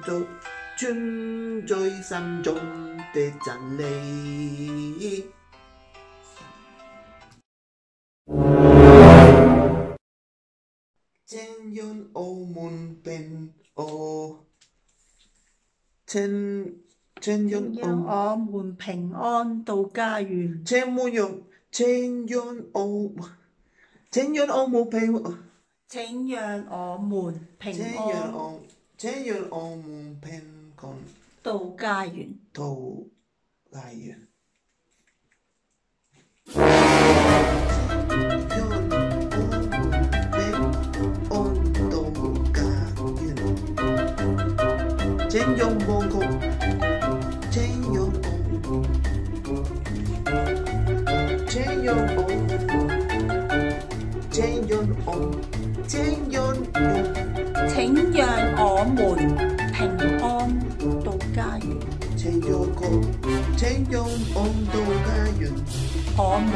存在心中的真理。เช่นยนต์โอมุนเป็นโอเช่นยนต์讓我們平安到家園。 เช่นมูยงเช่นยนต์โอมู平請讓我們平安เช่นยนต์โอมู平安到家園。 到家園。請用望曲，請用我，請用我，請用我，請用我。 請讓我們平安到家園。 請用我，請用我到家園。 我們。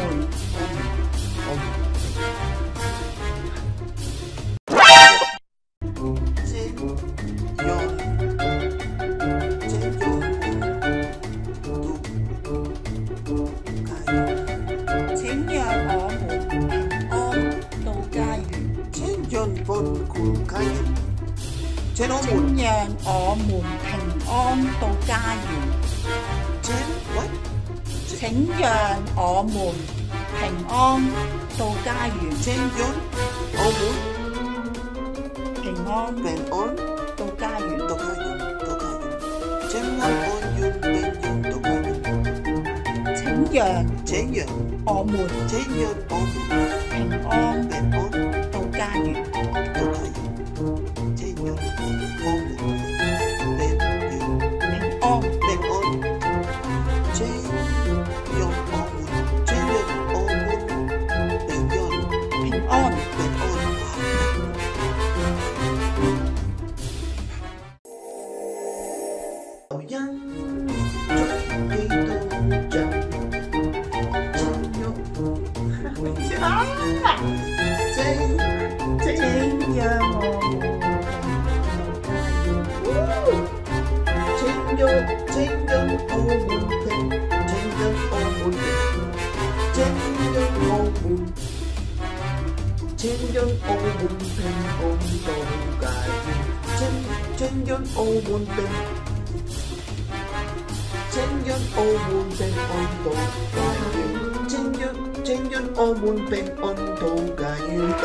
請讓我們平安到家園。請讓我們平安到家園。 請讓我們平安到家園。請讓我們平安到家園。 澳門平安到家園。